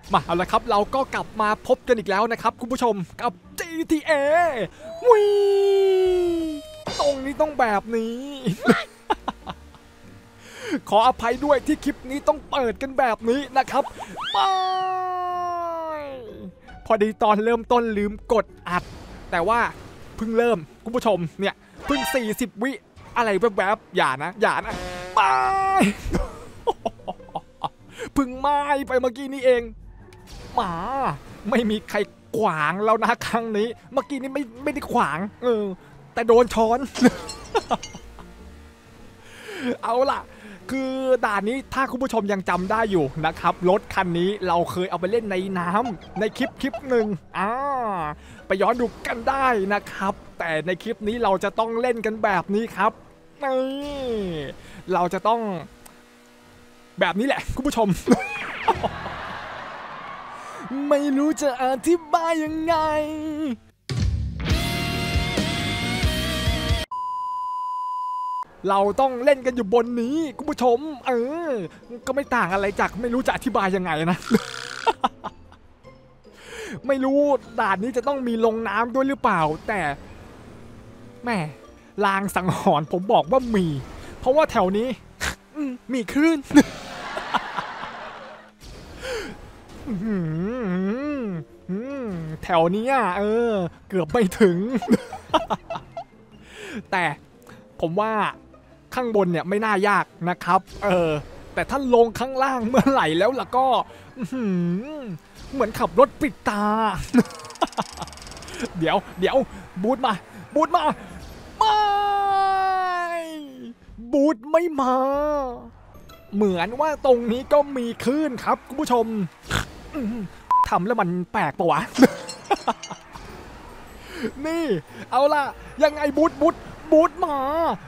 มาเอาละครับเราก็กลับมาพบกันอีกแล้วนะครับคุณผู้ชมกับ GTA วิตรงนี้ต้องแบบนี้ ขออภัยด้วยที่คลิปนี้ต้องเปิดกันแบบนี้นะครับไม่พอดีตอนเริ่มต้นลืมกดอัดแต่ว่าเพิ่งเริ่มคุณผู้ชมเนี่ยเพิ่ง40วิอะไรแวบๆอย่านะไม่ เพิ่งไม่ไปเมื่อกี้นี้เองหมาไม่มีใครขวางแล้วนะครั้งนี้เมื่อกี้นี้ไม่ได้ขวางแต่โดนช้อน เอาล่ะคือด่านนี้ถ้าคุณผู้ชมยังจำได้อยู่นะครับรถคันนี้เราเคยเอาไปเล่นในน้ำในคลิปหนึ่งไปย้อนดูกันได้นะครับแต่ในคลิปนี้เราจะต้องเล่นกันแบบนี้ครับนี่เราจะต้องแบบนี้แหละคุณผู้ชม ไม่รู้จะอธิบายยังไงเราต้องเล่นกันอยู่บนนี้คุณผู้ชมก็ไม่ต่างอะไรจากไม่รู้จะอธิบายยังไงนะ ไม่รู้ด่านนี้จะต้องมีลงน้ำด้วยหรือเปล่าแต่แม่ลางสังหรณ์ผมบอกว่ามีเพราะว่าแถวนี้ มีคลื่น แถวนี้เกือบไม่ถึง แต่ผมว่าข้างบนเนี่ยไม่น่ายากนะครับแต่ถ้าลงข้างล่างเมื่อไหร่แล้วล่ะก็เหมือนขับรถปิดตา เดี๋ยวบูทมาไม่บูทไม่มาเหมือนว่าตรงนี้ก็มีคลื่นครับคุณผู้ชมทำแล้วมันแปลกปะวะ นี่เอาล่ะยังไงบูทมา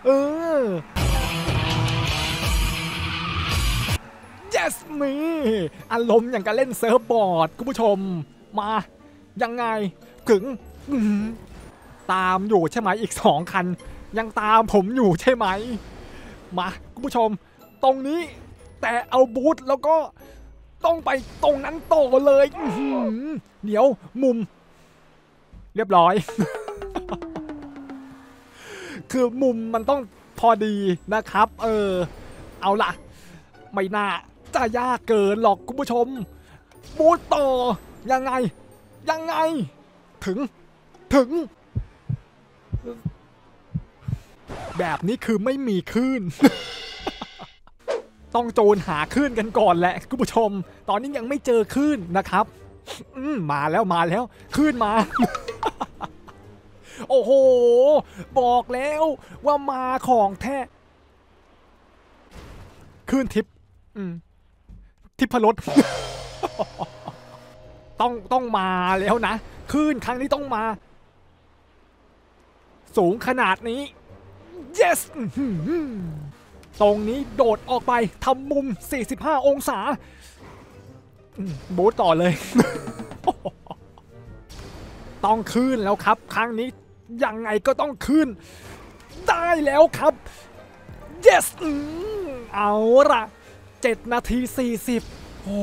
yes มีอารมณ์อย่างกับเล่นเซิร์ฟบอร์ดคุณผู้ชมมายังไงถึงตามอยู่ใช่ไหมอีก2คันยังตามผมอยู่ใช่ไหมมาคุณผู้ชมตรงนี้แต่เอาบูทแล้วก็ต้องไปตรงนั้นต่อเลยเดี๋ยวมุมเรียบร้อย คือมุมมันต้องพอดีนะครับเอาล่ะไม่น่าจะยากเกินหรอกคุณผู้ชมบูทต่อยังไงถึงแบบนี้คือไม่มีคลื่น ต้องโจรหาคลื่นกันก่อนแหละคุณผู้ชมตอนนี้ยังไม่เจอคลื่นนะครับมาแล้วคลื่นมา โอ้โหบอกแล้วว่ามาของแท้คลื่นทิพรส ต้องมาแล้วนะคลื่นครั้งนี้ต้องมาสูงขนาดนี้ yes ตรงนี้โดดออกไปทำมุม45องศาบูทต่อเลย ต้องขึ้นแล้วครับครั้งนี้ยังไงก็ต้องขึ้นได้แล้วครับ yes เอาล่ะ7 นาที 40โอ้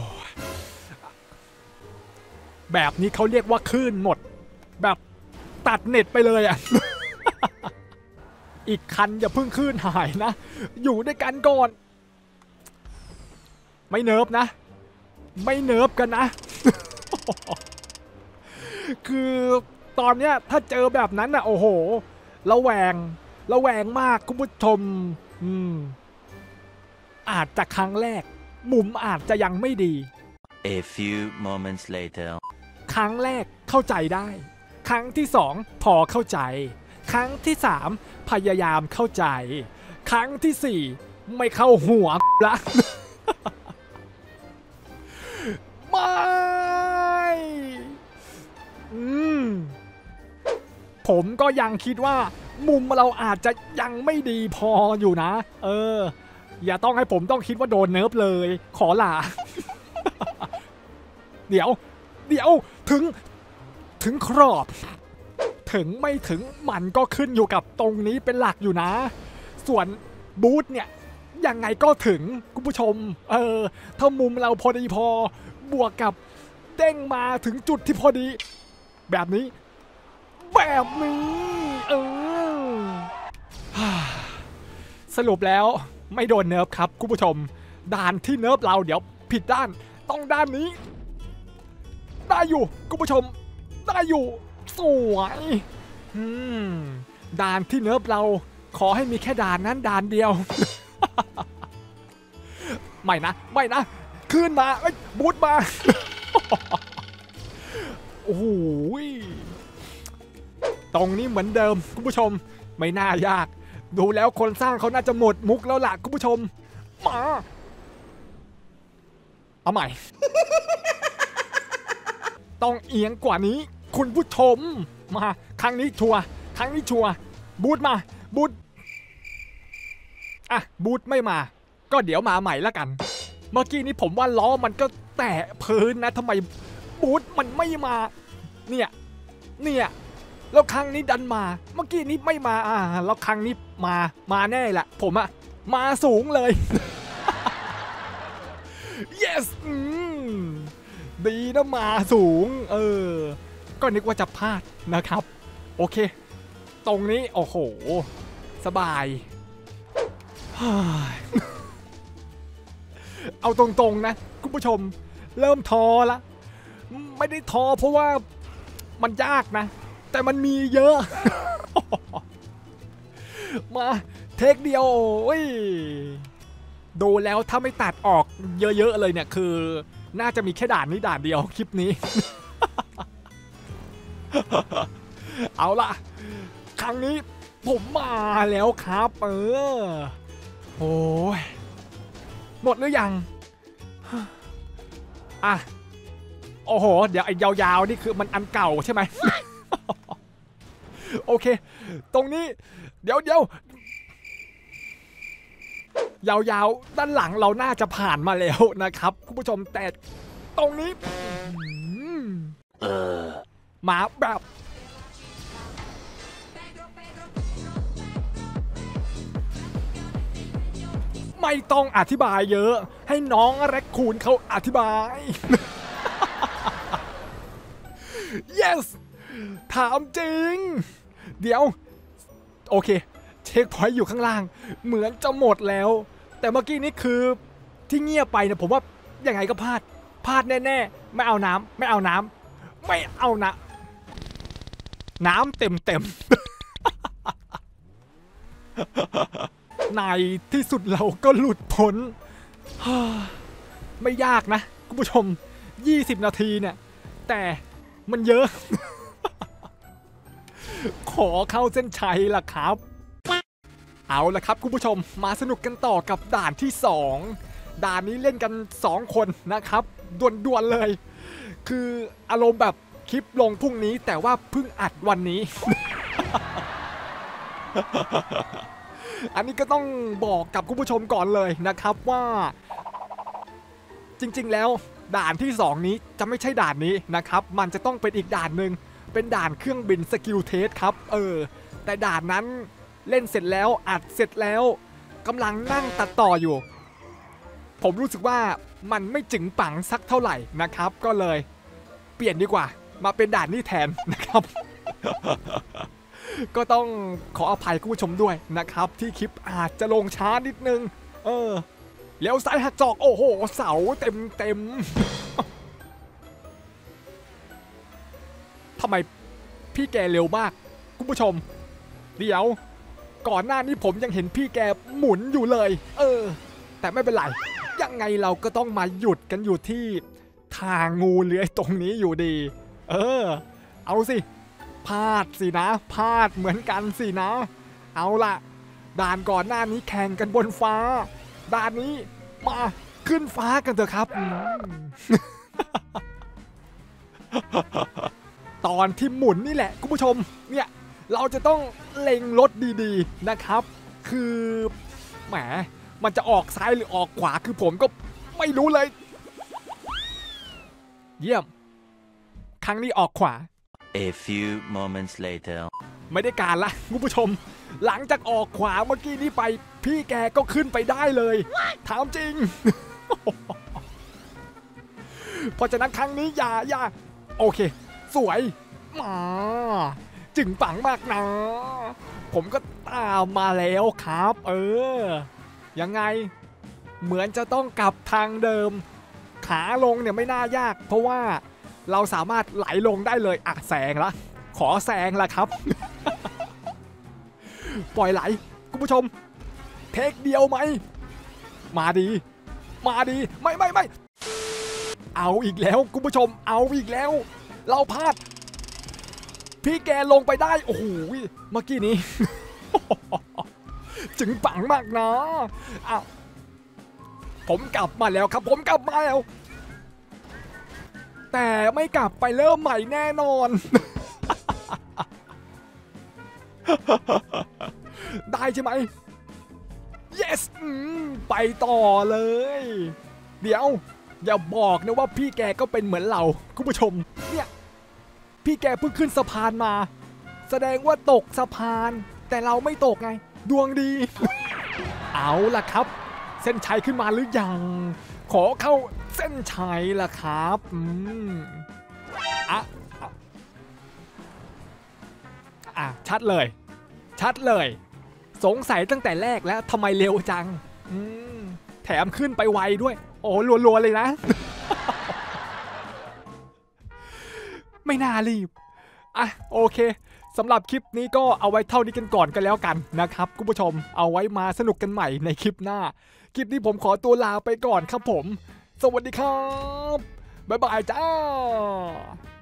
แบบนี้เขาเรียกว่าขึ้นหมดแบบตัดเน็ตไปเลยอ่ะ อีกคันอย่าเพิ่งขึ้นหายนะอยู่ด้วยกันก่อนไม่เนิร์ฟนะไม่เนิร์ฟกันนะ คือตอนเนี้ยถ้าเจอแบบนั้นน่ะโอ้โหระแวงมากคุณผู้ชมอาจจะครั้งแรกมุมอาจจะยังไม่ดี A few moments later ครั้งแรกเข้าใจได้ครั้งที่2พอเข้าใจครั้งที่3พยายามเข้าใจครั้งที่4ไม่เข้าหัวละ ไม่ผมก็ยังคิดว่ามุมเราอาจจะยังไม่ดีพออยู่นะอย่าต้องให้ผมต้องคิดว่าโดนเนิร์ฟเลยขอลา เดี๋ยวถึงครอบถึงไม่ถึงมันก็ขึ้นอยู่กับตรงนี้เป็นหลักอยู่นะส่วนบูทเนี่ยยังไงก็ถึงคุณผู้ชมถ้ามุมเราพอดีพอบวกกับเด้งมาถึงจุดที่พอดีแบบนี้สรุปแล้วไม่โดนเนิร์ฟครับคุณผู้ชมด่านที่เนิร์ฟเราเดี๋ยวผิดด้านต้องด้านนี้ได้อยู่คุณผู้ชมได้อยู่สวยด่านที่เนิร์ฟเราขอให้มีแค่ด่านนั้นด่านเดียว ไม่นะขึ้นมาบูทมา โอ้โหตรงนี้เหมือนเดิมคุณผู้ชมไม่น่ายากดูแล้วคนสร้างเขาน่าจะหมดมุกแล้วล่ะคุณผู้ชมมาเอาใหม่ ต้องเอียงกว่านี้คุณผู้ชมมาครั้งนี้ชัวร์บูทมาบูทบูทไม่มาก็เดี๋ยวมาใหม่ละกันเมื่อกี้นี้ผมว่าล้อมันก็แตะพื้นนะทำไมบูทมันไม่มาเนี่ยแล้วครั้งนี้ดันมาเมื่อกี้นี้ไม่มาแล้วครั้งนี้มาแน่แหละผมมาสูงเลย yes ดีนะมาสูงก็นึกว่าจะพลาดนะครับโอเคตรงนี้โอ้โหสบาย เอาตรงๆนะคุณผู้ชมเริ่มท้อละไม่ได้ท้อเพราะว่ามันยากนะแต่มันมีเยอะ มาเทคเดียวดูแล้วถ้าไม่ตัดออกเยอะๆเลยเนี่ยคือน่าจะมีแค่ด่านนี้ด่านเดียวคลิปนี้ เอาล่ะครั้งนี้ผมมาแล้วครับโอ้ยหมดหรือยังโอ้โหเดี๋ยวไอ้ยาวๆนี่คือมันอันเก่าใช่ไหม โอเคตรงนี้เดี๋ยวยาวๆด้านหลังเราน่าจะผ่านมาแล้วนะครับคุณผู้ชมแต่ตรงนี้มาแบบไม่ต้องอธิบายเยอะให้น้องแร็คคูนเขาอธิบาย yes ถามจริงเดี๋ยวโอเคเช็คพอยต์อยู่ข้างล่างเหมือนจะหมดแล้วแต่เมื่อกี้นี้คือที่เงียบไปเนี่ยผมว่ายังไงก็พลาดแน่ๆไม่เอาน้ำเต็มในที่สุดเราก็หลุดพ้นไม่ยากนะคุณผู้ชม20นาทีเนี่ยแต่มันเยอะ ขอเข้าเส้นชัยล่ะครับเอาละครับคุณผู้ชมมาสนุกกันต่อกับด่านที่2ด่านนี้เล่นกัน2คนนะครับด่วนๆเลยคืออารมณ์แบบคลิปลงพรุ่งนี้แต่ว่าเพิ่งอัดวันนี้ อันนี้ก็ต้องบอกกับคุณผู้ชมก่อนเลยนะครับว่าจริงๆแล้วด่านที่2นี้จะไม่ใช่ด่านนี้นะครับมันจะต้องเป็นอีกด่านหนึ่งเป็นด่านเครื่องบินสกิลเทสครับแต่ด่านนั้นเล่นเสร็จแล้วอัดเสร็จแล้วกำลังนั่งตัดต่ออยู่ผมรู้สึกว่ามันไม่จึงปังสักเท่าไหร่นะครับก็เลยเปลี่ยนดีกว่ามาเป็นด่านนี้แทนนะครับ ก็ต้องขออภัยคุณผู้ชมด้วยนะครับที่คลิปอาจจะลงช้านิดนึงเลี้ยวซ้ายหักจอกโอ้โหเสาเต็ม ทำไมพี่แกเร็วมากคุณผู้ชมเดี๋ยวก่อนหน้านี้ผมยังเห็นพี่แกหมุนอยู่เลยแต่ไม่เป็นไรยังไงเราก็ต้องมาหยุดกันอยู่ที่ทางงูเลื้อยตรงนี้อยู่ดีเอาสิพลาดสินะพลาดเหมือนกันสินะเอาล่ะด่านก่อนหน้านี้แข่งกันบนฟ้าด่านนี้มาขึ้นฟ้ากันเถอะครับ ตอนที่หมุนนี่แหละคุณผู้ชมเนี่ยเราจะต้องเล็งรถดีๆนะครับคือแหมมันจะออกซ้ายหรือออกขวาคือผมก็ไม่รู้เลยเยี่ยมครั้งนี้ออกขวา A few moments later ไม่ได้การละคุณผู้ชมหลังจากออกขวาเมื่อกี้นี้ไปพี่แกก็ขึ้นไปได้เลยถามจริงเพราะฉะนั้นครั้งนี้อย่าโอเคสวยมาจึงปังมากนะผมก็ตามมาแล้วครับยังไงเหมือนจะต้องกลับทางเดิมขาลงเนี่ยไม่น่ายากเพราะว่าเราสามารถไหลลงได้เลยแซงละขอแซงละครับ ปล่อยไหลคุณผู้ชมเทคเดียวไหมมาดีไม่เอาอีกแล้วคุณผู้ชมเอาอีกแล้วเราพลาดพี่แกลงไปได้โอ้โหเมื่อกี้นี้ จึงปังมากนะผมกลับมาแล้วครับผมกลับมาแล้วแต่ไม่กลับไปเริ่มใหม่แน่นอน ได้ใช่ไหม yes ไปต่อเลยเดี๋ยวอย่าบอกนะว่าพี่แกก็เป็นเหมือนเราคุณผู้ชมเนี่ยพี่แกเพิ่งขึ้นสะพานมาแสดงว่าตกสะพานแต่เราไม่ตกไงดวงดี เอาล่ะครับเส้นชัยขึ้นมาหรือยังขอเข้าเส้นชัยล่ะครับชัดเลยสงสัยตั้งแต่แรกแล้วทำไมเร็วจังแถมขึ้นไปไวด้วยโอ้รัวๆเลยนะ ไม่น่ารีบโอเคสำหรับคลิปนี้ก็เอาไว้เท่านี้กันก่อนกันแล้วกันนะครับคุณผู้ชมเอาไว้มาสนุกกันใหม่ในคลิปหน้าคลิปนี้ผมขอตัวลาไปก่อนครับผมสวัสดีครับบ๊ายบายจ้า